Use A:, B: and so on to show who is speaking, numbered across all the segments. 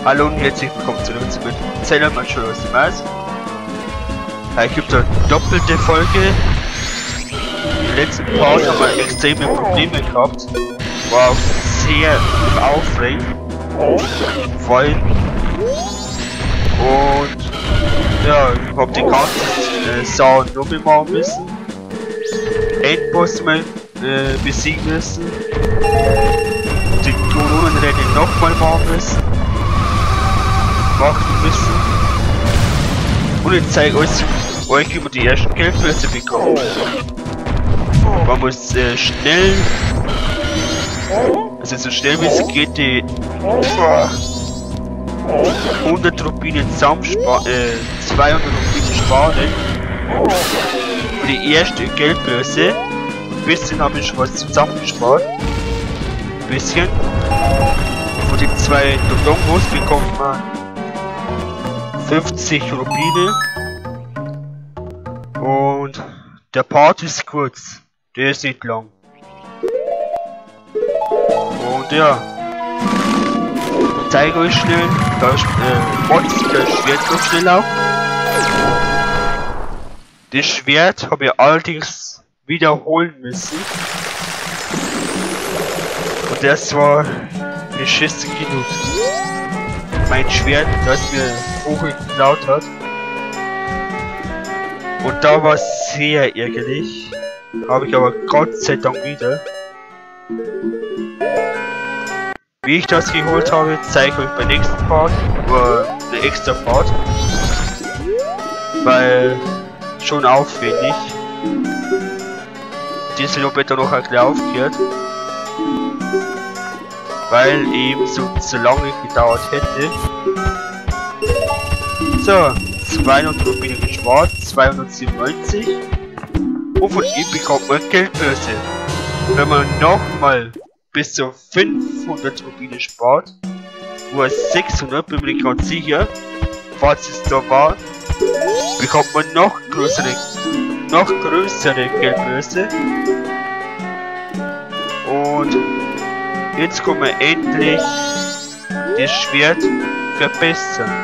A: Hallo und herzlich willkommen zurück zu mit Sailor Majora's Mask. Ich gibt eine doppelte Folge. Die letzten Part haben wir extreme Probleme gehabt. War auch sehr aufregend. Vor allem. Und ja, ich hab die ganzen Sau nochmal machen müssen. Endboss mal besiegen müssen. Die Tunnelrennen nochmal machen müssen. Und ich zeige euch, wie man die ersten Geldplätze bekommt. Man muss schnell, also so schnell wie es geht, die 100 Rubine zusammensparen, 200 Rubine sparen. Für die erste Geldbörse. Ein bisschen habe ich schon was zusammengespart. Ein bisschen. Von den zwei Dodongos bekommt man 50 Rubine. Und der Part ist kurz. Der ist nicht lang. Und ja. Ich zeige euch schnell. Da macht sich das Schwert so schnell auf. Das Schwert habe ich allerdings wiederholen müssen. Und das war beschissen genug. Mein Schwert, das mir Vogel geklaut hat. Und da war es sehr ärgerlich. Habe ich aber Gott sei Dank wieder. Wie ich das geholt habe, zeige ich euch beim nächsten Part. Oder der extra Part. Weil schon aufwendig. Diese Lobette noch ein bisschen aufgehört. Weil eben so lange gedauert hätte. So, 200 Rubine gespart, 297. Und von ihm bekommt man Geldbörse. Wenn man nochmal bis zu 500 Rubine spart, nur 600, bin ich ganz sicher, falls es da war, bekommt man noch größere Geldbörse. Und jetzt können wir endlich das Schwert verbessern.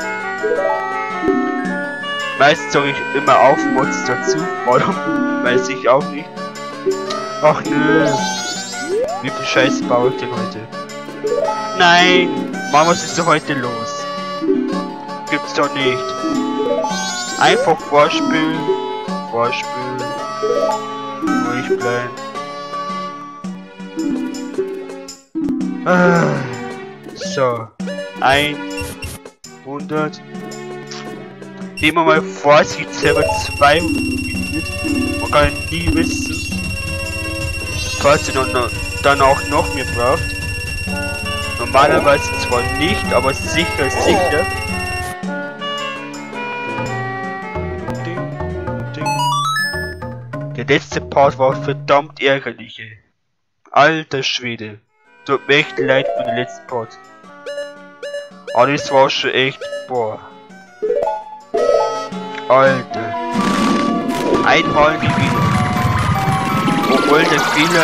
A: Meist sage ich immer Aufmods dazu, warum weiß ich auch nicht. Ach nö, wie viel Scheiße baue ich denn heute? Nein, Mann, was ist denn heute los? Gibt's doch nicht. Einfach vorspülen, ruhig bleiben. So, 100. Nehmen wir mal vorsichtshalber 200 mit. Man kann nie wissen, falls ihr dann auch noch mehr braucht. Normalerweise zwar nicht, aber sicher. Der letzte Part war verdammt ärgerlich. Alter Schwede. Tut mir echt leid für den letzten Part. Aber das war schon echt, boah. Alter. Einmal gewinnt. Obwohl der Fehler.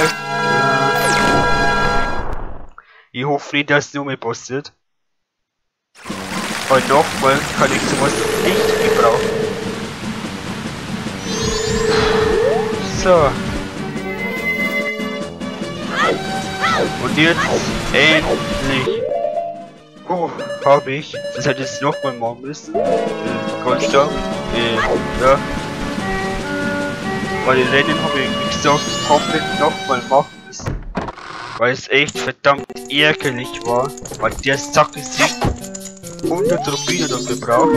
A: Ich hoffe nicht, dass es nur mehr passiert. Weil nochmal kann ich sowas nicht gebrauchen. So. Und jetzt endlich. Oh, habe ich. Das hätte ich nochmal machen müssen. Goldstock. Ja. Weil die Rennen habe ich, wie gesagt, komplett nochmal machen müssen. Weil es echt verdammt ärgerlich war. Weil der Sack ist 100 Rubine dafür braucht.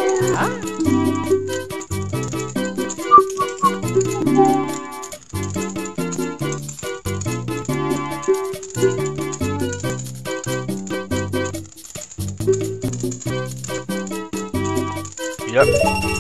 A: Ja.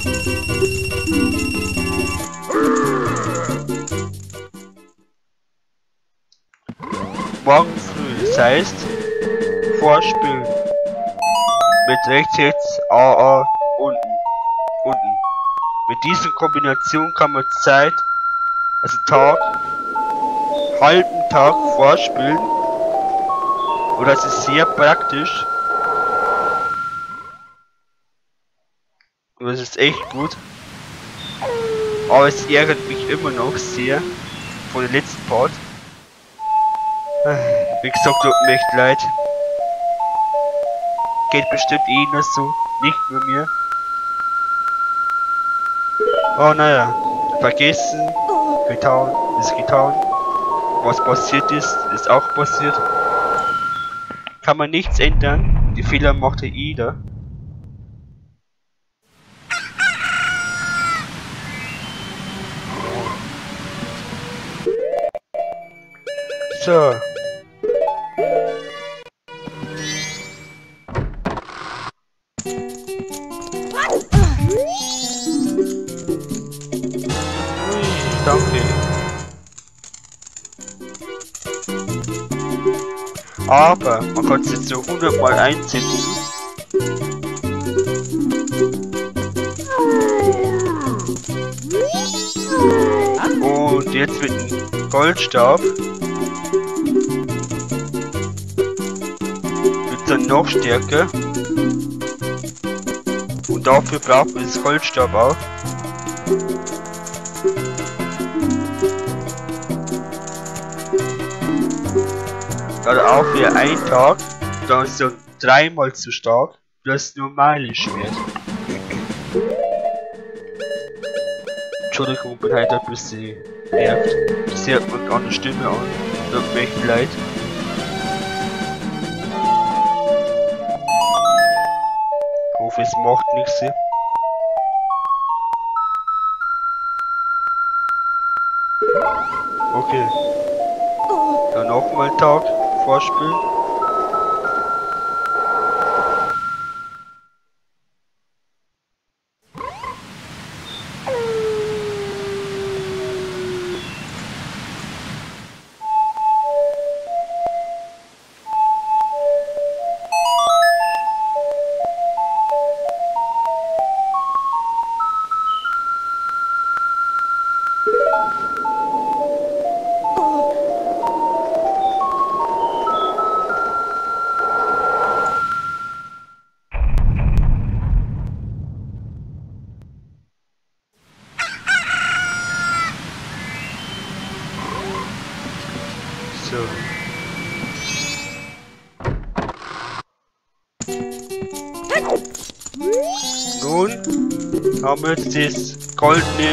A: Morgen früh, das heißt vorspülen. Mit rechts AA unten. Mit dieser Kombination kann man Zeit, also halben Tag vorspülen. Und das ist sehr praktisch. Das ist echt gut. Aber es ärgert mich immer noch sehr von der letzten Part. Wie gesagt, tut mir echt leid. Geht bestimmt eh nur so, nicht nur mir. Oh naja, vergessen, getan, ist getan. Was passiert ist, ist auch passiert. Kann man nichts ändern, die Fehler macht ja jeder. So. Danke. Aber man kann es jetzt so 100 Mal einsetzen. Und jetzt mit dem Goldstab wird dann noch stärker. Und dafür braucht man das Goldstab auch. Dann auch für einen Tag, dann ist er 3-mal so stark wie das normale Schwert. Entschuldigung, bin halt ein bisschen nervt. Das hört man an der Stimme an. Tut mir echt leid. Ich hoffe, es macht nichts. Okay. Dann nochmal Tag vorspielen. So. Nun haben wir jetzt das goldene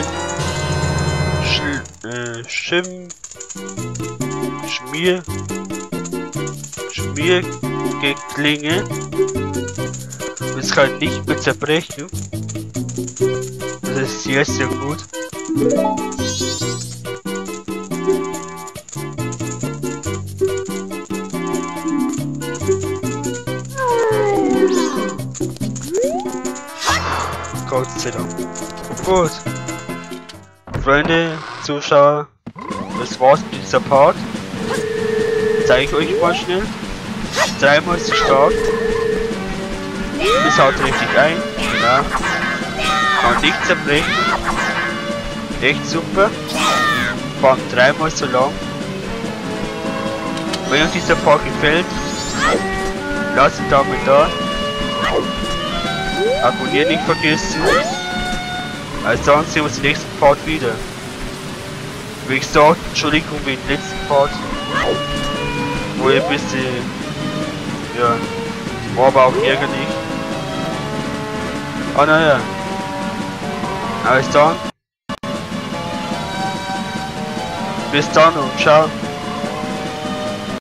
A: Schmiergeklinge. Das kann nicht mehr zerbrechen. Das ist sehr, sehr gut. Gott sei Dank. Gut. Freunde, Zuschauer, das war's mit dieser Part. Zeige ich euch mal schnell. 3-mal so stark. Das haut richtig ein. Ja. Kann nicht zerbrechen. Echt super. Vor allem 3-mal so lang. Wenn euch dieser Part gefällt, lasst einen Daumen da. Abonnieren nicht vergessen. Sonst sehen wir uns im nächsten Part wieder. Wie gesagt, Entschuldigung wegen dem letzten Part. Wo ihr ein bisschen. Ja. War aber auch ärgerlich. Ah naja. Alles dann. Bis dann und ciao.